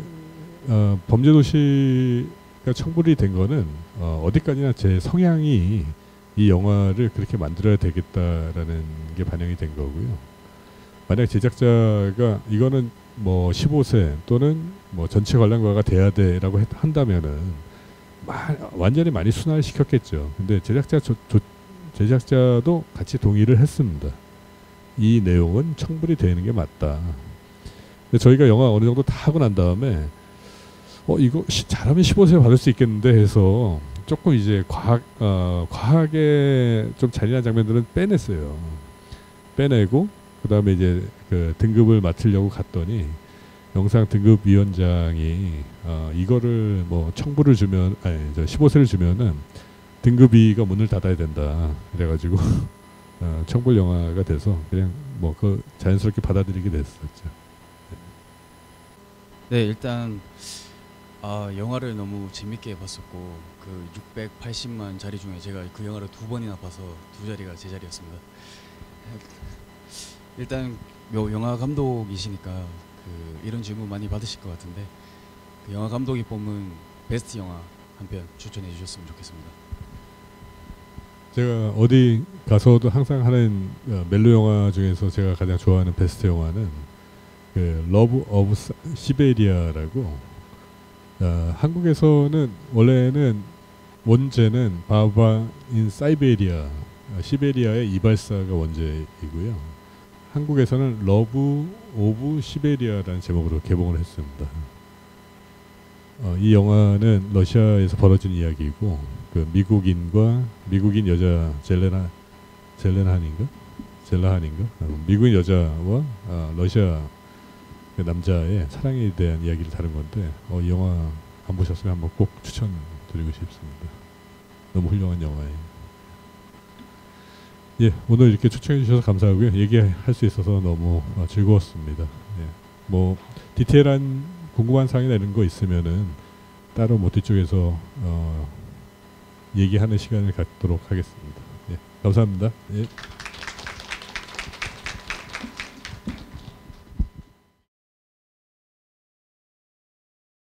범죄도시가 청불이 된 거는 어디까지나 제 성향이 이 영화를 그렇게 만들어야 되겠다라는 게 반영이 된 거고요. 만약 제작자가 이거는 뭐 15세 또는 뭐 전체 관람가가 돼야 돼라고 한다면은 완전히 많이 순화시켰겠죠. 근데 제작자도 같이 동의를 했습니다. 이 내용은 청불이 되는 게 맞다. 근데 저희가 영화 어느 정도 다 하고 난 다음에 이거 잘하면 15세 받을 수 있겠는데 해서 조금 이제 과하게 좀 잔인한 장면들은 빼냈어요. 빼내고 그 다음에 이제 그 등급을 맡으려고 갔더니 영상 등급위원장이 이거를 뭐 청부를 주면, 15세를 주면은 등급위가 문을 닫아야 된다. 그래가지고 청불 영화가 돼서 그냥 뭐 그 자연스럽게 받아들이게 됐었죠. 네, 일단 영화를 너무 재밌게 봤었고, 그 680만 자리 중에 제가 그 영화를 2번이나 봐서 2자리가 제 자리였습니다. 일단 영화 감독이시니까 이런 질문 많이 받으실 것 같은데, 그 영화 감독이 뽑은 베스트 영화 한 편 추천해 주셨으면 좋겠습니다. 제가 어디 가서도 항상 하는 멜로 영화 중에서 제가 가장 좋아하는 베스트 영화는 그 러브 오브 시베리아라고, 한국에서는 원래는 원제는 바바 인 사이베리아, 시베리아의 이발사가 원제이고요. 한국에서는 러브 오브 시베리아라는 제목으로 개봉을 했습니다. 이 영화는 러시아에서 벌어진 이야기이고 그 미국인 여자 젤레나한인가 미국인 여자와 러시아 그 남자의 사랑에 대한 이야기를 다룬 건데 이 영화 안 보셨으면 한번 꼭 추천드리고 싶습니다. 너무 훌륭한 영화예요. 예, 오늘 이렇게 추천해 주셔서 감사하고요. 얘기할 수 있어서 너무 즐거웠습니다. 예, 뭐 디테일한 궁금한 사항이나 이런 거 있으면은 따로 뭐 뒤쪽에서 얘기하는 시간을 갖도록 하겠습니다. 예, 감사합니다. 예.